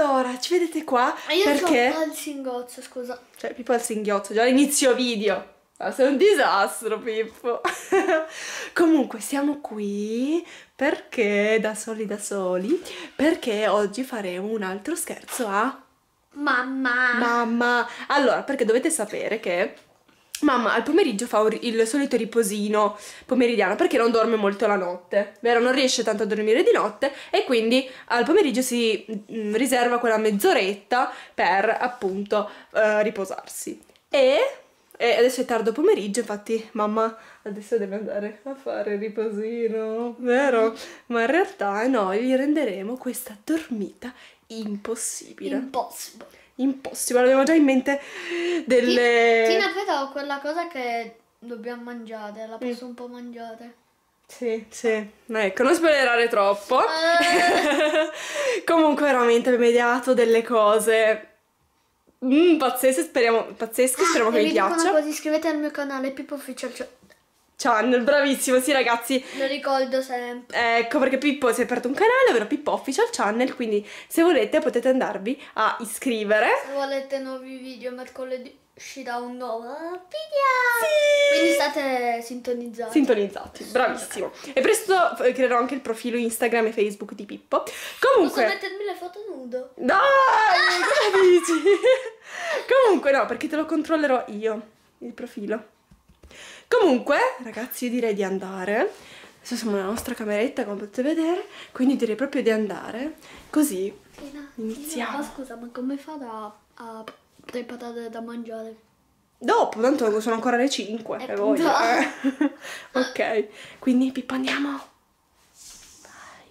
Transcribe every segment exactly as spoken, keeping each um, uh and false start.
allora, ci vedete qua? Ma io perché... c'ho il singhiozzo, scusa. Cioè, Pippo al singhiozzo, già all'inizio video. Ma sei un disastro, Pippo. Comunque, siamo qui perché, da soli da soli, perché oggi faremo un altro scherzo a... Mamma. Mamma. Allora, perché dovete sapere che... Mamma al pomeriggio fa il solito riposino pomeridiano perché non dorme molto la notte, vero? Non riesce tanto a dormire di notte e quindi al pomeriggio si mm, riserva quella mezz'oretta per appunto eh, riposarsi. E, e adesso è tardo pomeriggio, infatti mamma adesso deve andare a fare il riposino, vero? Ma in realtà noi gli renderemo questa dormita impossibile. Impossible. Impossibile, abbiamo già in mente delle... Tina, però quella cosa che dobbiamo mangiare, la posso Mm. un po' mangiare? Sì, sì, ecco, non spoilerare troppo. Eh. Comunque veramente abbiamo ideato delle cose mm, pazzesche, speriamo, pazzesche, speriamo che E vi vi dico piaccia. una cosa, iscrivetevi al mio canale Pippo Official, cioè, Channel, bravissimo, sì ragazzi. lo ricordo sempre. Ecco perché Pippo si è aperto un canale, ovvero Pippo Official Channel, quindi se volete potete andarvi a iscrivere. Se volete nuovi video, mercoledì uscirà un nuovo video. Sì! Quindi state sintonizzati. Sintonizzati, bravissimo. E presto eh, creerò anche il profilo Instagram e Facebook di Pippo. Comunque... Posso mettermi le foto nudo? Dai, cosa dici? Comunque no, perché te lo controllerò io, il profilo. Comunque, ragazzi, io direi di andare. Adesso siamo nella nostra cameretta, come potete vedere, quindi direi proprio di andare. Così, Tina, iniziamo. Tina, ma scusa, ma come fa da, a preparare da mangiare? Dopo, tanto sono ancora le cinque, Eh, e voi. no. Eh. Ok, quindi Pippo andiamo. Vai.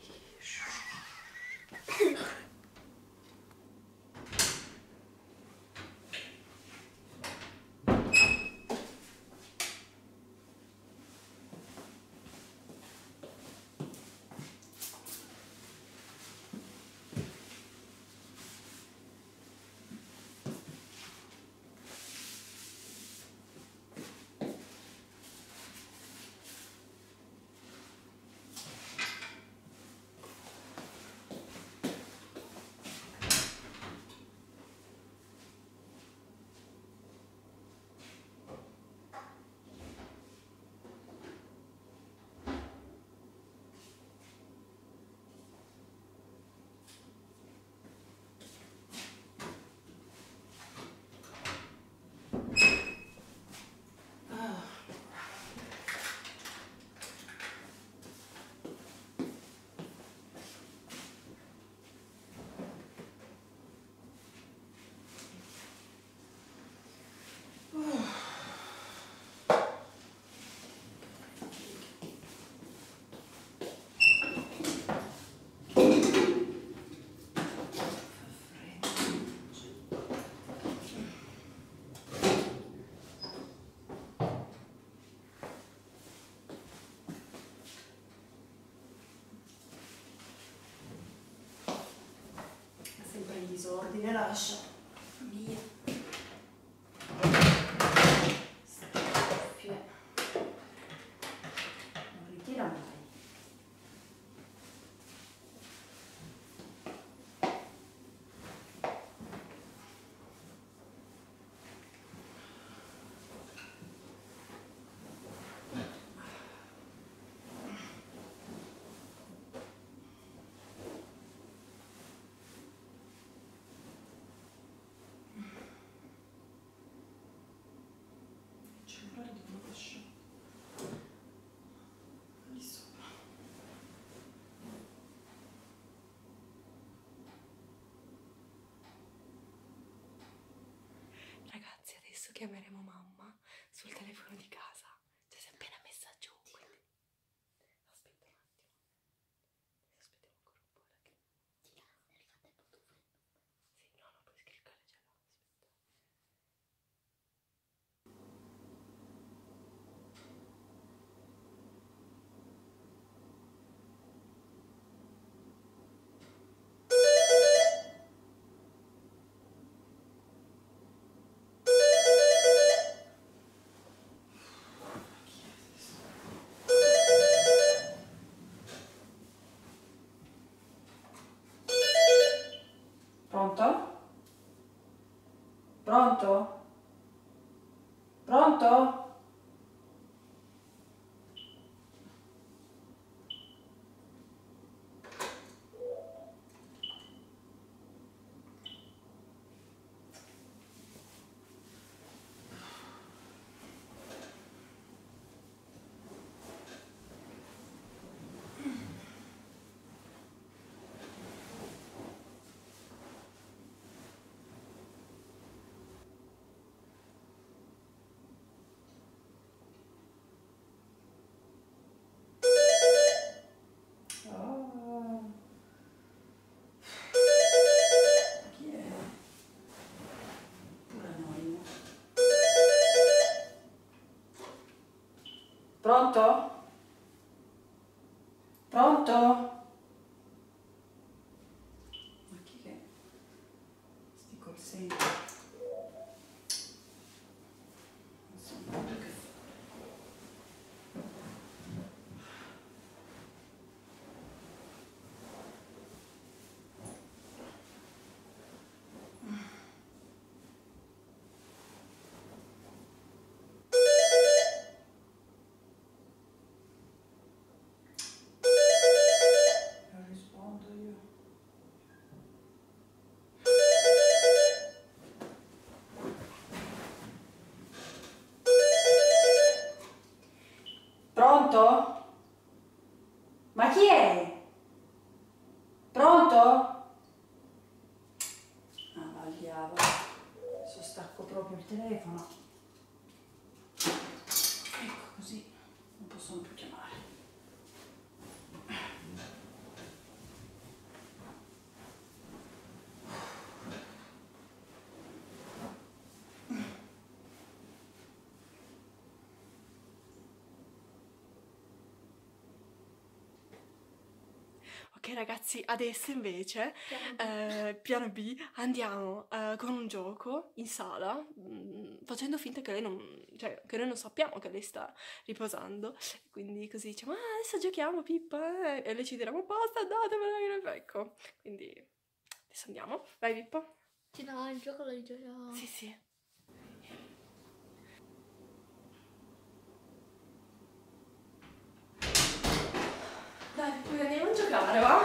Sempre in disordine, lascia. Via. Stoffie. Non ritira mai. Cellulare di uno lascio lì sopra. Ragazzi, adesso chiameremo mamma sul telefono di casa. Cioè, si è appena messa giù, quindi... Aspetta un attimo. Aspettiamo ancora un po'. Che... Sì, no, no, puoi cliccare già là. Aspetta. Pronto? Pronto? Pronto? Pronto? Ma chi che? Sti call center. Non so proprio che fa. Non rispondo io. Pronto? Ma chi è? Pronto? Ah, ma al diavolo. Adesso stacco proprio il telefono. Ecco, così non possono più chiamare. Ok ragazzi, adesso invece, eh, piano B, andiamo eh, con un gioco in sala, mm, facendo finta che lei non, cioè, che noi non sappiamo che lei sta riposando, quindi così diciamo, ah, adesso giochiamo Pippa, eh", e lei ci dirà, ma basta, andatevene, ecco, quindi adesso andiamo, vai Pippa. Sì, no, il gioco lo giochiamo. Sì, sì. Dai, poi andiamo a giocare, va?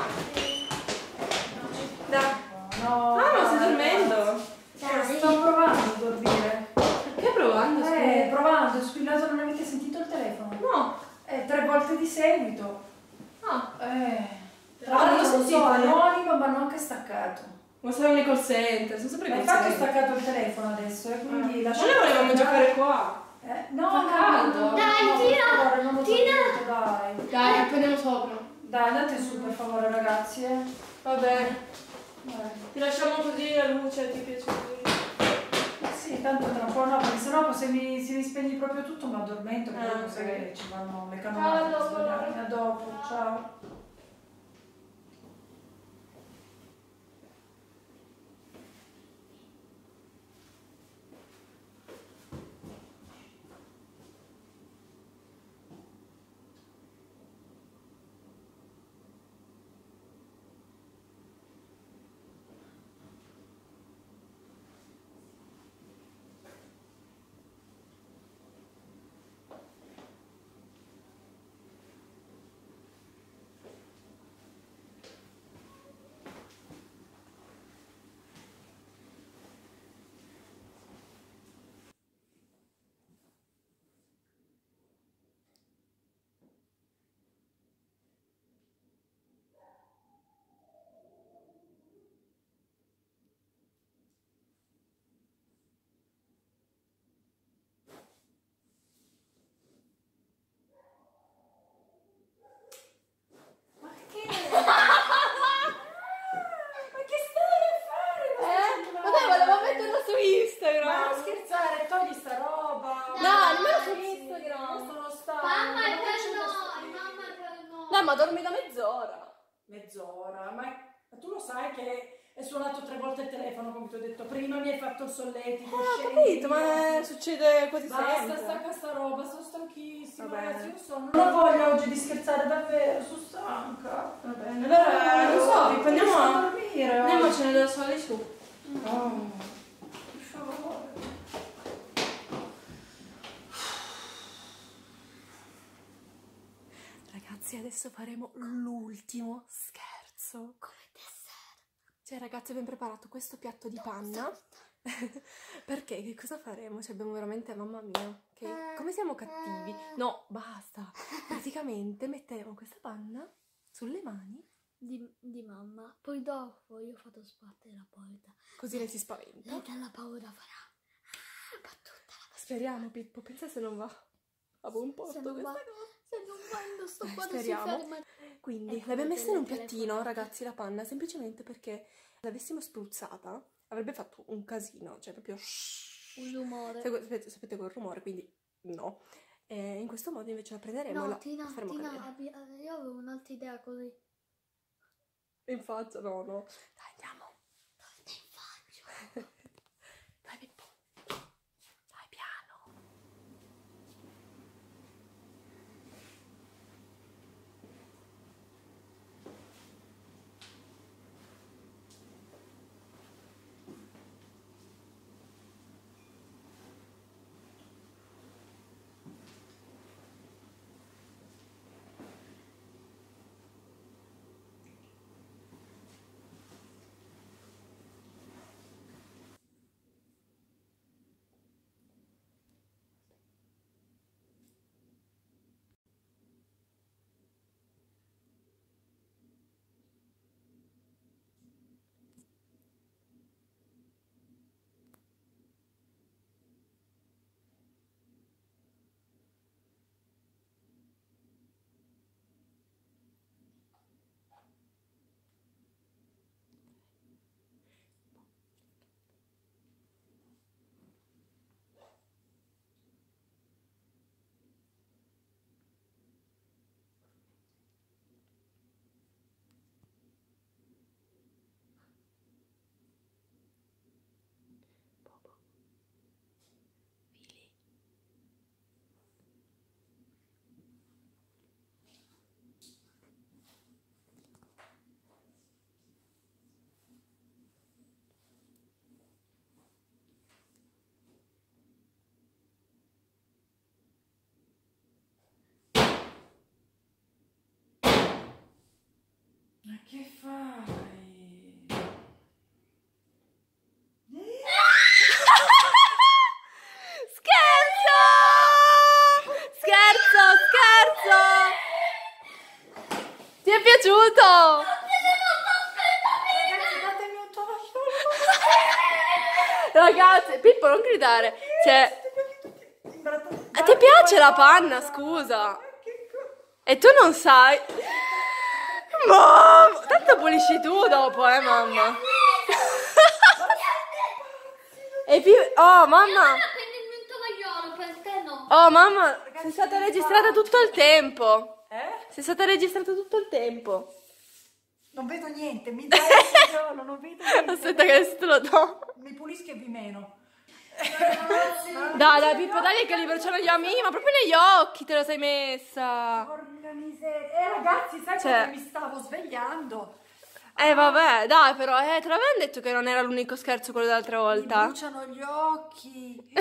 Dai. No, Ah, ma stai dormendo? Eh, sto provando a dormire. Perché provando? Eh, scusa? provando, ho squillato, non avete sentito il telefono? No. Eh, tre volte di seguito. Ah. Eh, tra Ah, non l'altro l'ho non so, sentito, eh. anonimo, ma non che staccato. Ma siamo nei call center, sono sempre Ma call infatti ho center. staccato il telefono adesso, e quindi Ah. lascio. Ma noi volevamo giocare qua. Eh, no, Fa no, caldo. no, no, Dai, no, per Tina, favore, non lo Tina. toccate, dai. Dai, prendiamo sopra. Dai, andate su per favore ragazzi, eh. Va bene. Dai. Ti lasciamo così la luce, ti piace così. Ma sì, tanto tra un po' no, perché sennò se mi, se mi spegni proprio tutto mi addormento, perché Ah, non sai ok. che ci vanno le Ciao, canovate per dopo. svegliarmi. A dopo, ciao. Su Instagram. Ma non scherzare, togli sta roba. No, nemmeno su Ragazzi, Instagram. Sono stanca. Mamma è non per ce la sto- noi, mamma è per noi. No, ma dormi da mezz'ora. Mezz'ora, ma, ma tu lo sai che è suonato tre volte il telefono, come ti ho detto prima, mi hai fatto il solletico. Ho scendi. capito, ma succede quasi Basta, sempre. stacca sta roba, sono stanchissima, Va bene. ragazzi, io sono. Non ho voglia oggi di scherzare davvero, sono stanca. Va bene, allora non so, Pippa, andiamo a a dormire. andiamocene da soli su. Oh, per favore. Ragazzi, adesso faremo l'ultimo scherzo. Come dessert. Cioè, ragazzi, abbiamo preparato questo piatto di panna. Perché? Che cosa faremo? Cioè, abbiamo veramente, mamma mia, che... come siamo cattivi. No, basta. Praticamente metteremo questa panna sulle mani. Di, di mamma. Poi dopo io ho fatto sbattere la porta. Così lei si spaventa. Lei dalla paura farà. Battuta. Speriamo, Pippo. Pensa se non va a buon porto Se non questa va, cosa. se non va, non sto quando Speriamo. si ferma. Quindi Ecco, l'abbiamo messa in un delle piattino, telefonate. ragazzi, la panna, semplicemente perché l'avessimo spruzzata, avrebbe fatto un casino, cioè proprio... Un rumore. Sapete, sapete quel rumore, quindi no. E in questo modo invece la prenderemo No, e la Tina, faremo Tina, cadere. abbi- io avevo un'altra idea così. In faccia, no, no. Dai, andiamo. Torna in faccia. Dai, Pippo. Dai, piano. Bobo. Vili. Ma che fai? Scherzo! Scherzo, scherzo! Ti è piaciuto? Ragazzi, datemi un tovagliolo. Ragazzi, Pippo, non gridare. Cioè, Imbrattati. a te piace la panna, scusa? Che co- E tu non sai? Mamma, tanto pulisci tu dopo, eh, mamma. E più... Oh, mamma. Prendi il mio tovagliolo, per te no. Oh, mamma, sei stata registrata tutto il tempo. Eh? Sei stata registrata tutto il tempo. Non vedo niente, mi dai il tovagliolo, non vedo niente. Aspetta che adesso te lo do. Mi pulischi e vi meno. Dai, dai, Pippo, dai che li bruciano gli occhi, ma proprio negli occhi te lo sei messa. Porca miseria. Eh ragazzi, sai Cioè- come mi stavo svegliando? Eh, vabbè, dai, però, eh, te l'avevano detto che non era l'unico scherzo quello dell'altra Mi volta? bruciano gli occhi.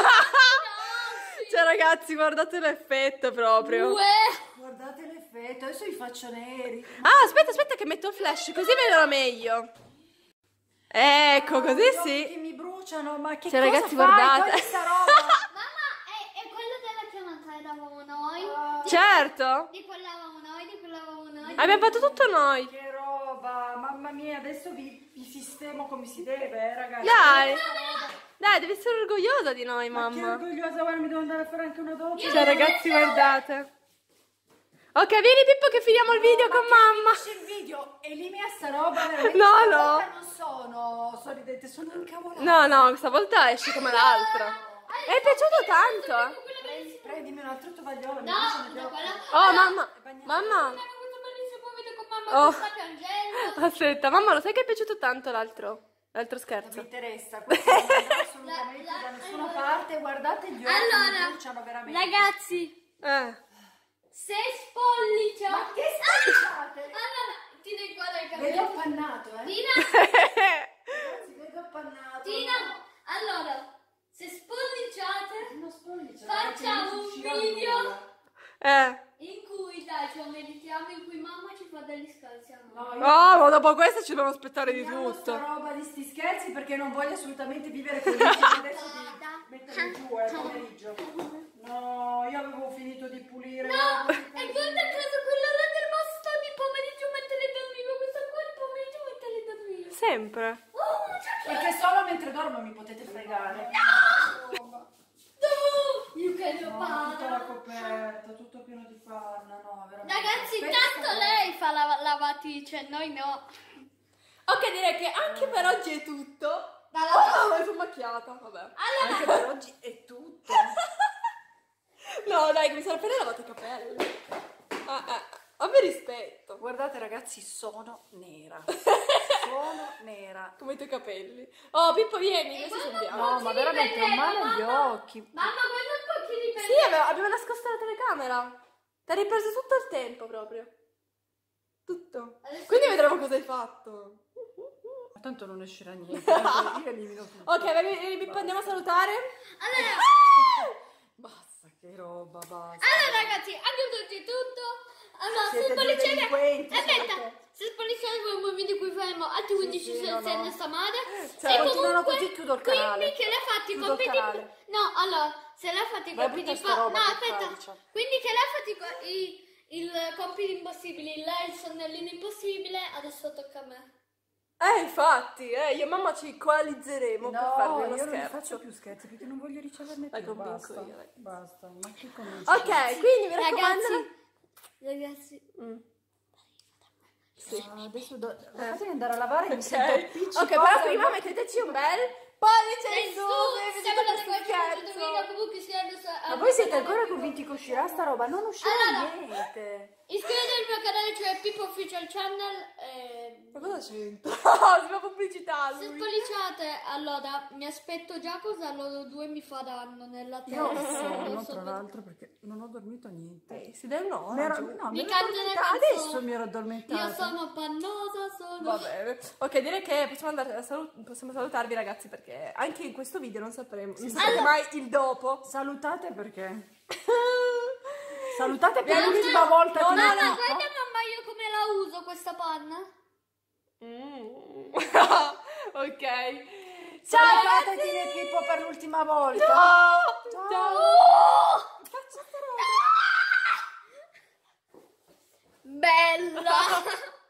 Cioè, ragazzi, guardate l'effetto proprio. Uè. Guardate l'effetto, adesso vi faccio neri. Ah, aspetta, aspetta che metto il flash, così vedono meglio. Ecco, così Gli occhi sì. che mi bruciano, ma che Cioè, cosa ragazzi, fai? guardate. Togli sta roba. Mamma, è, è quello della chiamata eravamo noi. Certo. Di quellavamo noi, di quellavamo noi. Abbiamo fatto tutto noi. Che roba, mamma mia, adesso vi, vi sistemo come si deve, eh, ragazzi. Dai. Questa roba- Dai, devi essere orgogliosa di noi, Ma che mamma. orgogliosa, guarda, mi devo andare a fare anche una doccia. Cioè, ragazzi, guardate. Ok, vieni Pippo che finiamo il video con mamma. Finisce il video e lì mi sta roba veramente. No, stavolta no. Non sono sorridente, sono incavolata. No, no, stavolta esce come l'altra. È piaciuto tanto, eh. Prendi- Prendimi un altro tovagliolo. mi No, bruciano gli da occhi. quella. Oh, mamma. Mamma. Abbiamo questo bellissimo video con mamma Oh. che sta piangendo. Aspetta, mamma, lo sai che è piaciuto tanto l'altro? L'altro Non mi scherzo. interessa, questo non andrà assolutamente La- la- da nessuna allora- parte. Guardate gli occhi, Allora, mi bruciano veramente. ragazzi, Eh. se spollicia. Ma che spacciate? Allora, Tina, guarda il Vedo capello. appannato, eh. Tina, Ragazzi, vedo appannato. Tina, allora, se spolliciate, Non spoglio, cioè, facciamo non un uscirà video nulla. Eh. in cui piace, meditiamo in cui mamma ci fa degli scherzi a noi. No, io Oh, ma dopo questo ci dobbiamo aspettare di Finiamo tutto. sta roba di sti scherzi perché non voglio assolutamente vivere con i rischi adesso di mettere giù al pomeriggio. No, io avevo finito di pulire. No, e guarda caso quella là del masto di pomeriggio mentre le dormivo, questa qua il pomeriggio mentre le dormivo. Sempre. Oh, c'è Perché solo mentre dormo mi potete fregare. No! Io che ne No, tutta la coperta, tutto pieno di panna, no, veramente. Ragazzi, Questa tanto cosa- lei fa la lavatrice, noi no. Ok, direi che anche per oggi è tutto. Dalla- Oh, mi sono macchiata, vabbè. Allora, Anche per oggi è tutto. No, dai, che mi sono appena lavato i capelli. Ah, ah, abbi rispetto. Guardate ragazzi, sono nera. Sono nera. Come i tuoi capelli. Oh, Pippo, vieni, questi sono bianchi. No, ma veramente ho male agli occhi. mamma, guarda un po' chi Sì, abbiamo, abbiamo nascosto la telecamera. Ti hai ripreso tutto il tempo proprio. Tutto. Adesso- Quindi vedremo cosa hai fatto. Ma tanto non uscirà niente. tanto Io elimino tutto. Ok, vai, vai, Pippo, andiamo a salutare. Allora, Basta, che roba, basta. allora ragazzi, anche tutti tutto. Allora, se Siete due spollicete... delinquenti, Aspetta, siete. se spollicete un video in cui faremo altri quindici sì, no, senza no. sta madre. Cioè, e continuano comunque, così, chiudo il canale. Quindi che le ha fatti i Chiudo il compiti... canale. No, allora, se le ha fatti i Vai a compiti... buttare sta pa- roba, No, che aspetta. calcia. Quindi che le ha fatti i co- i... Il compito impossibile, lei il sonnellino impossibile, adesso tocca a me. Eh, infatti, eh, io e mamma ci coalizzeremo per No, farvi io uno non ne scherzo. faccio più scherzi perché non voglio riceverne Dai, più. convinco Basta, io, dai. basta. Ma che cominci? Ok, quindi mi raccomando. Ragazzi, ragazzi, Mm. Ah, adesso do... Fate andare a lavare mi Ok, sento appiccicosa. ok, però prima metteteci un bel pollice sei in su, su se stiamo vedete da questo scherzo. comunque si è Ma voi siete ancora convinti che uscirà sta roba? Non uscirà Allora. niente. Iscrivetevi al mio canale, cioè Pippo Official Channel. E... Ma cosa c'entra? Si fa pubblicità Se lui. spolliciate, allora mi aspetto già cosa loro due mi faranno nella Io testa. sono Non so tra per- l'altro perché non ho dormito niente. Eh, si deve un'ora. Mi ero, giù. no, mi Mi ero canto le addormentata. canzoni. Adesso mi ero addormentata. Io sono pannosa, sono... Va bene. Ok, direi che possiamo, andare a salu- possiamo salutarvi ragazzi perché anche in questo video non sapremo, non saprete Allora- mai il dopo. Salutate perché? Salutate per Vieni, l'ultima volta. no, che no, mi Mamma, no. dico. guarda mamma io come la uso questa panna. Mm. Ok. Ciao Salutate ragazzi. Tine Pippo per l'ultima volta. Ciao. Ciao. Ciao. Oh! Faccio sta roba. Bella!